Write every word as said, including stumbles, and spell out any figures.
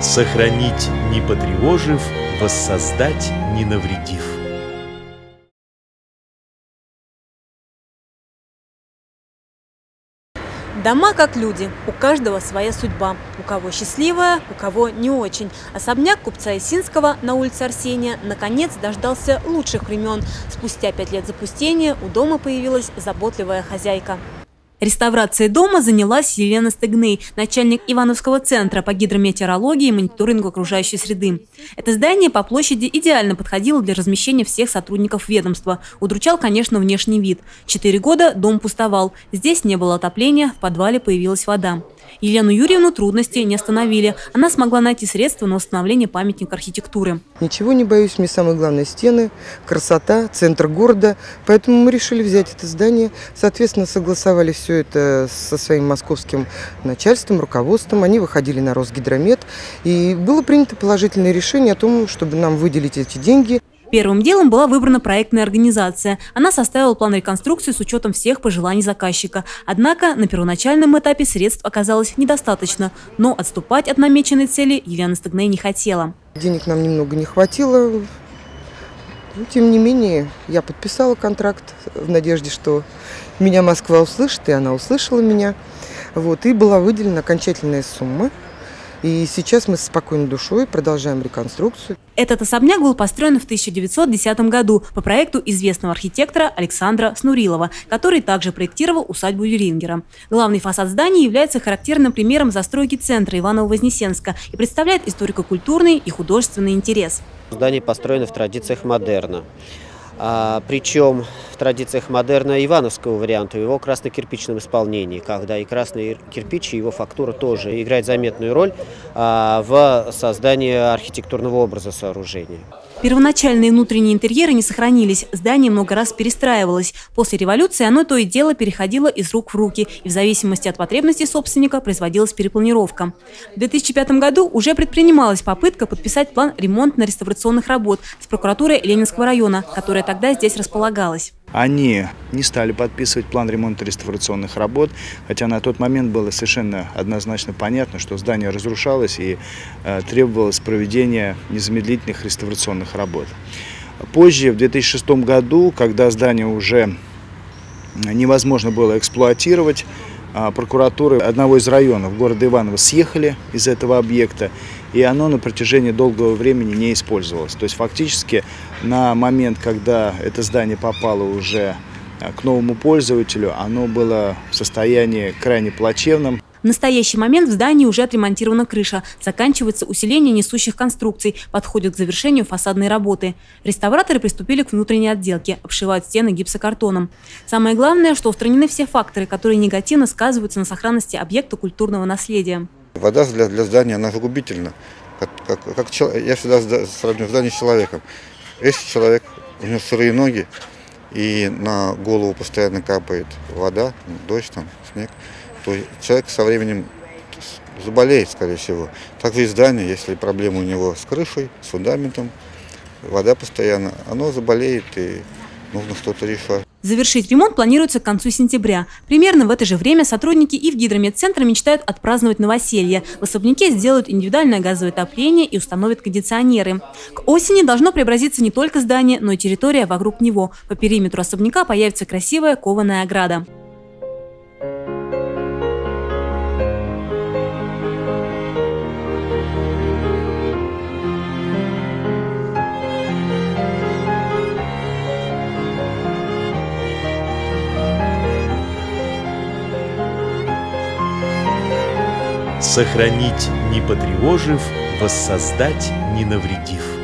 Сохранить, не потревожив, воссоздать, не навредив. Дома как люди, у каждого своя судьба. У кого счастливая, у кого не очень. Особняк купца Исинского на улице Арсения наконец дождался лучших времен. Спустя пять лет запустения у дома появилась заботливая хозяйка. Реставрацией дома занялась Елена Стыгный, начальник Ивановского центра по гидрометеорологии и мониторингу окружающей среды. Это здание по площади идеально подходило для размещения всех сотрудников ведомства. Удручал, конечно, внешний вид. Четыре года дом пустовал. Здесь не было отопления, в подвале появилась вода. Елену Юрьевну трудности не остановили. Она смогла найти средства на восстановление памятника архитектуры. Ничего не боюсь, мне самое главное стены, красота, центр города. Поэтому мы решили взять это здание. Соответственно, согласовали все это со своим московским начальством, руководством. Они выходили на Росгидромет. И было принято положительное решение о том, чтобы нам выделить эти деньги. Первым делом была выбрана проектная организация. Она составила план реконструкции с учетом всех пожеланий заказчика. Однако на первоначальном этапе средств оказалось недостаточно. Но отступать от намеченной цели Елена Стыгной не хотела. Денег нам немного не хватило. Но, тем не менее, я подписала контракт в надежде, что меня Москва услышит, и она услышала меня. Вот, и была выделена окончательная сумма. И сейчас мы с спокойной душой продолжаем реконструкцию. Этот особняк был построен в тысяча девятьсот десятом году по проекту известного архитектора Александра Снурилова, который также проектировал усадьбу Юрингера. Главный фасад здания является характерным примером застройки центра Иваново-Вознесенска и представляет историко-культурный и художественный интерес. Здание построено в традициях модерна. А, причем в традициях модерна ивановского варианта, в его красно-кирпичном исполнении, когда и красный кирпич, и его фактура тоже играет заметную роль а, в создании архитектурного образа сооружения. Первоначальные внутренние интерьеры не сохранились, здание много раз перестраивалось. После революции оно то и дело переходило из рук в руки, и в зависимости от потребностей собственника производилась перепланировка. В две тысячи пятом году уже предпринималась попытка подписать план ремонтно-реставрационных работ с прокуратурой Ленинского района, которая тогда здесь располагалась. Они не стали подписывать план ремонта-реставрационных работ, хотя на тот момент было совершенно однозначно понятно, что здание разрушалось и э, требовалось проведения незамедлительных реставрационных работ. Позже, в две тысячи шестом году, когда здание уже невозможно было эксплуатировать, э, прокуратуры одного из районов города Иваново съехали из этого объекта, и оно на протяжении долгого времени не использовалось. То есть фактически на момент, когда это здание попало уже к новому пользователю, оно было в состоянии крайне плачевном. В настоящий момент в здании уже отремонтирована крыша, заканчивается усиление несущих конструкций, подходит к завершению фасадной работы. Реставраторы приступили к внутренней отделке, обшивают стены гипсокартоном. Самое главное, что устранены все факторы, которые негативно сказываются на сохранности объекта культурного наследия. Вода для, для здания, она загубительна. Как, как, как, я всегда сравниваю здание с человеком. Если человек, у него сырые ноги, и на голову постоянно капает вода, дождь, там, снег, то человек со временем заболеет, скорее всего. Также и здание, если проблемы у него с крышей, с фундаментом, вода постоянно, оно заболеет, и нужно что-то решать. Завершить ремонт планируется к концу сентября. Примерно в это же время сотрудники и в гидрометцентре мечтают отпраздновать новоселье. В особняке сделают индивидуальное газовое отопление и установят кондиционеры. К осени должно преобразиться не только здание, но и территория вокруг него. По периметру особняка появится красивая кованая ограда. Сохранить, не потревожив, воссоздать, не навредив.